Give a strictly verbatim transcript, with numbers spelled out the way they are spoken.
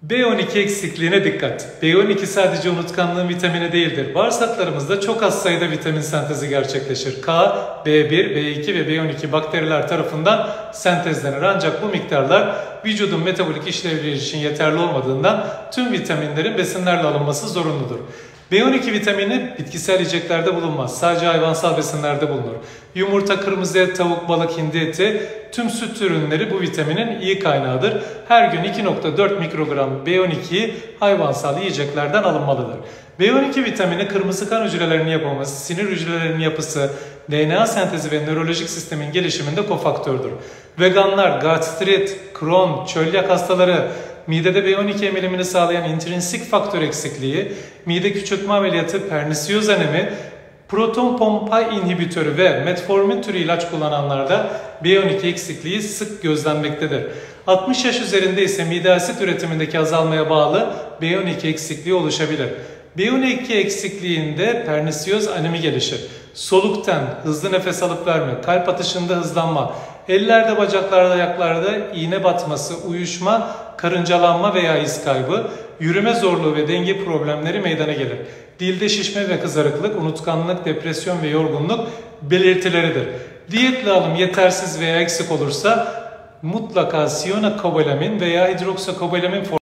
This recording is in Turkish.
B on iki eksikliğine dikkat. B on iki sadece unutkanlığın vitamini değildir. Bağırsaklarımızda çok az sayıda vitamin sentezi gerçekleşir. K, B bir, B iki ve B on iki bakteriler tarafından sentezlenir. Ancak bu miktarlar vücudun metabolik işlevleri için yeterli olmadığından tüm vitaminlerin besinlerle alınması zorunludur. B on iki vitamini bitkisel yiyeceklerde bulunmaz. Sadece hayvansal besinlerde bulunur. Yumurta, kırmızı et, tavuk, balık, hindi eti, tüm süt ürünleri bu vitaminin iyi kaynağıdır. Her gün iki nokta dört mikrogram B on ikiyi hayvansal yiyeceklerden alınmalıdır. B on iki vitamini kırmızı kan hücrelerinin yapılması, sinir hücrelerinin yapısı, D N A sentezi ve nörolojik sistemin gelişiminde kofaktörüdür. Veganlar, gastrit, Crohn, çölyak hastaları, midede B on iki emilimini sağlayan intrinsik faktör eksikliği, mide küçültme ameliyatı, pernisiyoz anemi, proton pompa inhibitörü ve metformin türü ilaç kullananlarda B on iki eksikliği sık gözlenmektedir. altmış yaş üzerinde ise mide asit üretimindeki azalmaya bağlı B on iki eksikliği oluşabilir. B on iki eksikliğinde pernisiyoz anemi gelişir. Solukten, hızlı nefes alıp verme, kalp atışında hızlanma, ellerde, bacaklarda, ayaklarda iğne batması, uyuşma, karıncalanma veya iz kaybı, yürüme zorluğu ve denge problemleri meydana gelir. Dilde şişme ve kızarıklık, unutkanlık, depresyon ve yorgunluk belirtileridir. Diyetle alım yetersiz veya eksik olursa mutlaka siyanokobalamin veya hidroksokobalamin